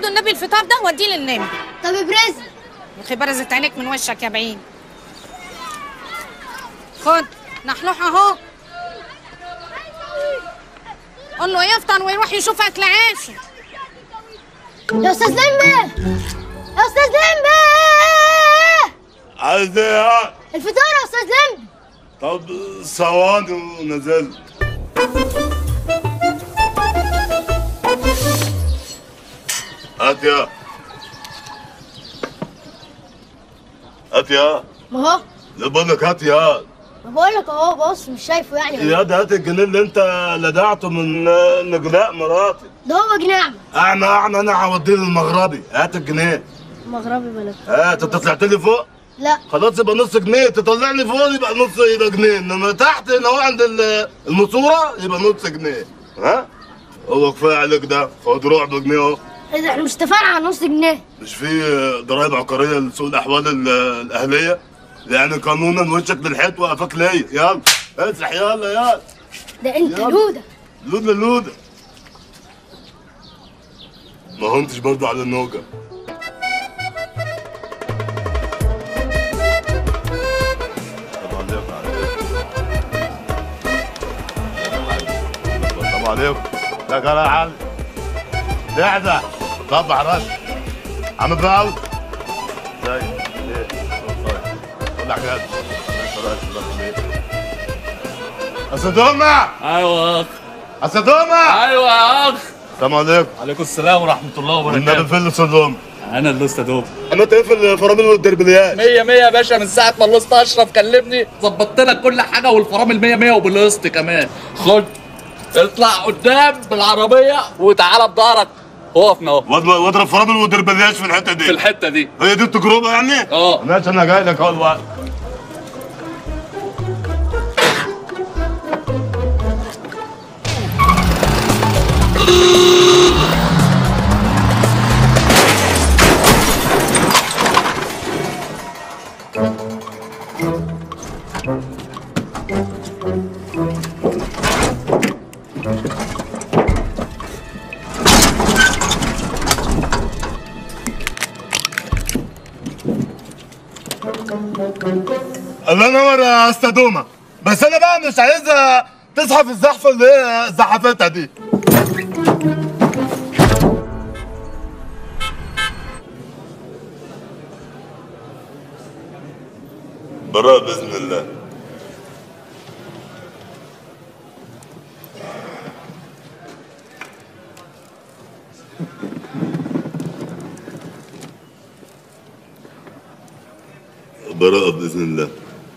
خدوا النبي الفطار ده ووديه للنبي. طب ابرز يا اخي برزت عينيك من وشك يا بعيد. خد نحلوح اهو، قول له يفطر ويروح يشوف اكل عيشه. يا استاذ لمبي، يا استاذ لمبي، عايز ايه؟ الفطار يا استاذ لمبي. طب ثواني ونزلت. هات يا ما هو اللي بقول لك هات يا ما بقول لك اهو، بص مش شايفه يعني. يا ده هات الجنيه اللي انت لدعته من نجلاء مراتي. ده هو جنيه اعمى. اعمى انا هوديه للمغربي. هات الجنيه. مغربي بلد. هات. انت طلعت لي فوق؟ لا خلاص يبقى نص جنيه. تطلعني فوق يبقى نص، يبقى جنيه، انما تحت هنا عند الماسوره يبقى نص جنيه. ها؟ هو كفايه عليك ده. خد روح بجنيه اهو. ايه ده، احنا مش اتفقنا على نص جنيه؟ مش في ضرائب عقاريه لسوق الاحوال الاهليه؟ يعني قانونا وشك بالحيط وقفك ليا. يلا اسرح يلا يلا. ده انت لوده. لوده. ما هنتش برضه على النوجه. طب عليكم. لا قال يا علي. لحظة. صبح راسي. عم براوي. ازيك؟ ايه؟ قول لك هات. أسدومة! ايوه يا اخ. أسدومة! ايوه يا اخ. السلام عليكم. عليكم السلام ورحمه الله وبركاته. النبي فين الأسدومة؟ انا اللي استاذ. عملت ايه في الفرامل والدربليات؟ 100 100 يا باشا. من ساعه ما الوسط اشرف كلمني ظبطت لك كل حاجه، والفرامل 100 100 وبالقسط كمان. خد اطلع قدام بالعربيه وتعالى بضهرك. وقفنا اهو. واضرب فرامل والدربليات في الحته دي. في الحته دي. هي دي التجربه يعني؟ اه ماشي انا جاي لك اهو الوقت. الله ينور يا استاذ. بس انا بقى مش عايزها تزحف الزحفه اللي هي زحفتها دي. براء باذن الله. براءة بإذن الله.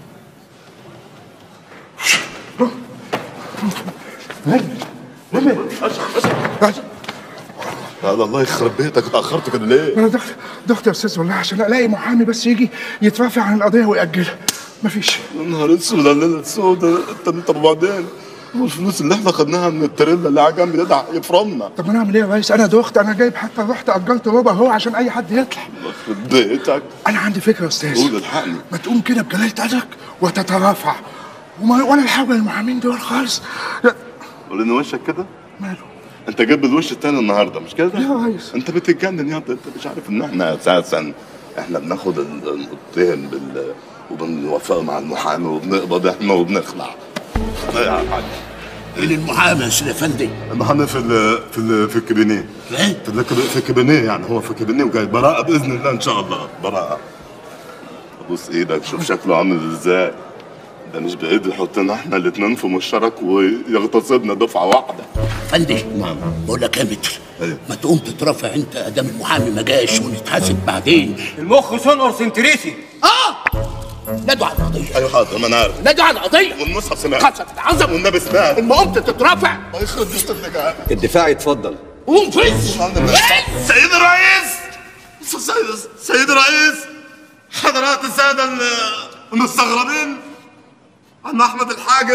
هذا الله يخرب بيتك. اتأخرت كده ليه؟ انا دخت يا استاذ والله عشان الاقي محامي بس يجي يترافع عن القضيه ويأجلها. مفيش. يا نهار اسود على الليله السوداء. طب وبعدين؟ والفلوس اللي احنا خدناها من التريلا اللي على جنب ده يفرمنا. طب ما انا اعمل ايه يا ريس؟ انا دخت، انا جايب حتى رحت اجلت ربع اهو عشان اي حد يطلع. يخرب بيتك. انا عندي فكره يا استاذ. قول الحقني. ما تقوم كده بجلاله قدرك وتترافع ولا الحاجه المحامين دول خالص. قول ان وشك كده. ماله؟ انت جايب الوش التاني النهارده مش كده؟ يا ريس انت بتتجنن يا انت مش عارف ان احنا اساسا احنا بناخد المتهم وبنوافق مع المحامي وبنقبض احنا وبنخلع. لا يا حاج. مين المحامي يا سيدي افندي؟ المحامي في الكابينيه. ايه؟ في الكابينيه يعني هو في الكابينيه وجاي. براءة باذن الله ان شاء الله. براءة. بص ايدك شوف شكله عامل ازاي. ده مش بايد يحطنا احنا الاتنين في مشترك ويغتصبنا دفعه واحده. افندي نعم. بقول لك يا متر. ايوه. ما تقوم تترافع انت ادام المحامي ما جاش ونتحاسب بعدين. المخ سنقر سنتريسي. نادوا على القضيه. ايوه حاضر ما انا عارف. نادوا على القضيه. والمصحف سمعت. خمسه تتعذب والنبي سمعت. اما قمت تترافع. الله يخرب بيتك. الدفاع يتفضل. قوم فز. سيد الرئيس. سيد الرئيس. حضرات الساده المستغربين. عم احمد الحاجب.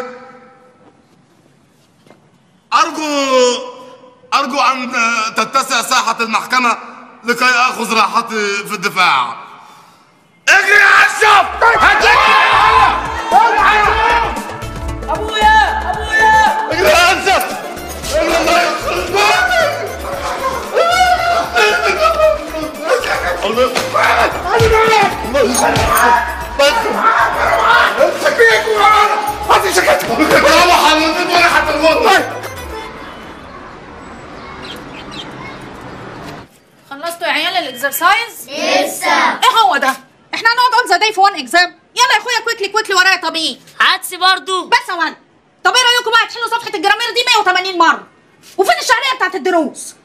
ارجو ان تتسع ساحه المحكمه لكي اخذ راحتي في الدفاع. اجري يا اشرف. ابويا اجري يا اشرف. اجري الله يخرب بيتك. الله امسك بيك هاتي شكتك يلا حضرتك ولا حتى الموت. خلصتوا يا عيال الاكسرسايز؟ لسه. ايه هو ده؟ احنا هنقعد اول ذا داي في 1 اكزام؟ يلا يا اخويا كويكلي ورايا. طب ايه؟ عدسي برضو. بس يا ولد. طب ايه رايكم بقى تحلوا صفحه الجرامير دي 180 مره؟ وفين الشعريه بتاعت الدروس؟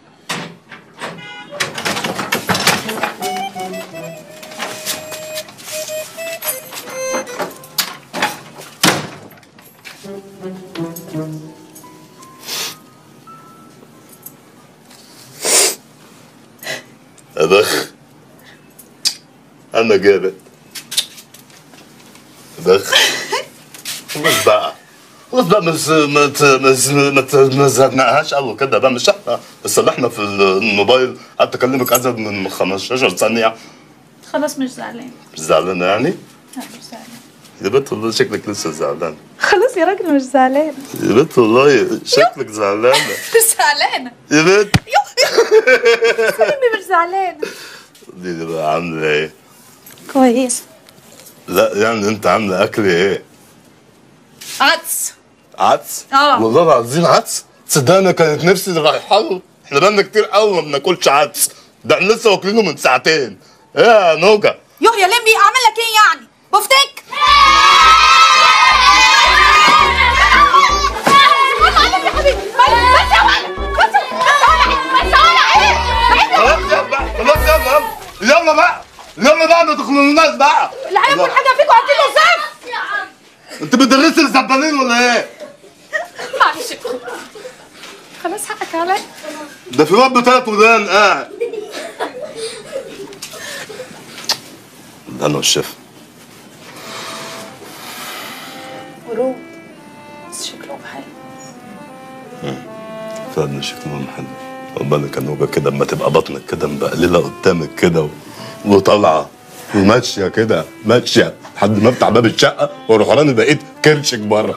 أبخ أنا جابت أبخ. خلاص بقى ما زهقناهاش قوي كده بقى. مش احنا صلحنا في الموبايل، قعدت اكلمك ازيد من 15 ثانيه. خلاص مش زعلان. مش زعلانه يعني؟ لا مش زعلان يا بنت والله شكلك لسه زعلانه. خلاص يا راجل مش زعلان. يا بنت والله شكلك زعلانه. مش زعلانه يا بنت. سلمي مش زعلانه. دي بقى عامله ايه؟ كويس. لا يعني انت عامله اكل ايه؟ عدس. عدس؟ اه والله العظيم عدس؟ تصدقني كانت نفسي رايحه له. احنا بقالنا كتير قوي ما بناكلش عدس، ده احنا لسه واكلينه من ساعتين. ايه يا نوجه؟ يوه يا لمبي اعمل لك ايه يعني؟ بفتك؟ يا حبيبي بس يا ولد بس يلا بقى ما تخلوناش بقى. اللي هياكل حاجه فيكم هدي له زفت. انت بتدرسي الزبالين ولا ايه؟ معلش خلاص حقك عليا. ده في رب 3 ودان قاعد. ده انا والشيف ورود بس شكلهم حلو. فعلا شكلهم حلو. بالك يا نوجه كده اما تبقى بطنك كده مبقلله قدامك كده وطالعه وماشيه كده ماشيه لحد ما افتح باب الشقه واروح راني بقيت كرشك بره.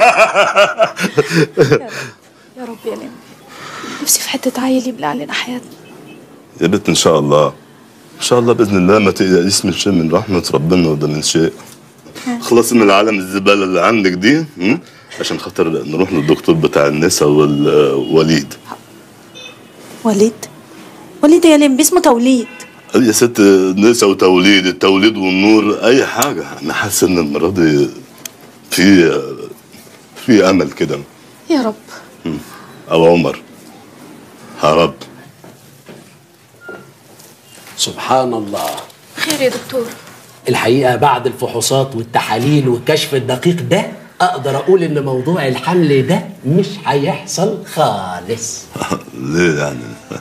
يا رب يا لمبي نفسي في حته عيل يبلع علينا حياتنا. يا بنت ان شاء الله ان شاء الله باذن الله ما تقلقيش من شيء من رحمه ربنا وده من شيء. خلصي من العالم الزباله اللي عندك دي عشان خاطر نروح للدكتور بتاع النساء والوليد. وليد يا لمبي اسمه توليد. يا ست نساء وتوليد، التوليد والنور اي حاجه. انا حاسس ان المره دي في امل كده. يا رب. او عمر يا رب. سبحان الله. خير يا دكتور. الحقيقة بعد الفحوصات والتحاليل والكشف الدقيق ده أقدر أقول إن موضوع الحمل ده مش هيحصل خالص. ليه يعني؟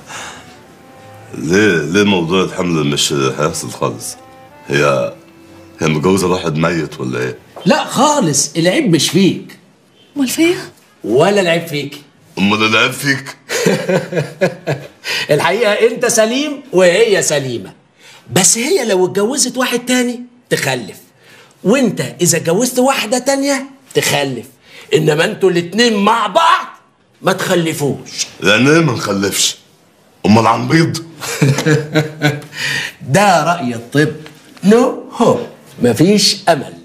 ليه موضوع الحمل مش هيحصل خالص؟ هي متجوزة واحد ميت ولا إيه؟ لا خالص، العيب مش فيك. امال فيا؟ ولا العيب فيك. أمال العيب فيك؟ الحقيقة أنت سليم وهي سليمة، بس هي لو اتجوزت واحد تاني تخلف، وأنت إذا اتجوزت واحدة تانية تخلف، إنما أنتوا الاتنين مع بعض ما تخلفوش. يعني إيه ما نخلفش؟ أمال عن بيض؟ ده رأي الطب. نو هو مفيش أمل.